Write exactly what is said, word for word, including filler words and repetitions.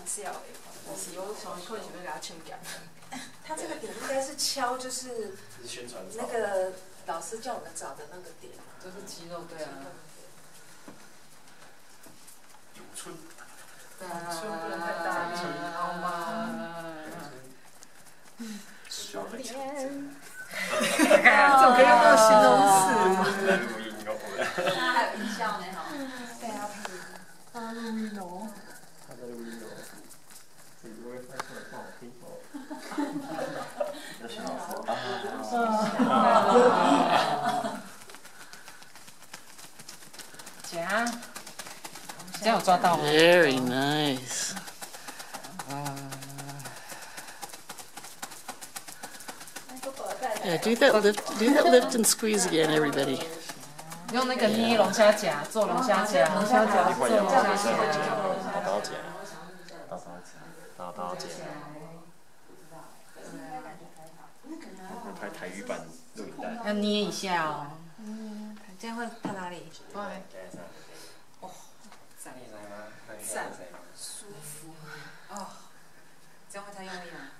是要的，是我想可能是要给他唱夹。 他这个点应该是敲，就是那个老师叫我们找的那个点， 就是肌肉，对啊。 咏春。 咏春不能太大力，好吗？ 熟练。 这种可以用到形容词。 录音哦。 那还有音效呢哈。 对啊， 他录音哦。 他在录音哦。自己不会拍出来不好听哦。有些老师啊。 夹，这样有抓到吗 ？Very nice. Yeah, do that lift, do that lift and squeeze again, everybody. 用那个捏龙虾夹，做龙虾夹，龙虾夹，做龙虾夹。 刀刀夹，刀刀夹，刀刀夹。我拍台语版录影带。 要捏一下哦。 嗯，这样会拍哪里？ 对。 哦， 赞。 赞，舒服。哦，这样会太用力吗？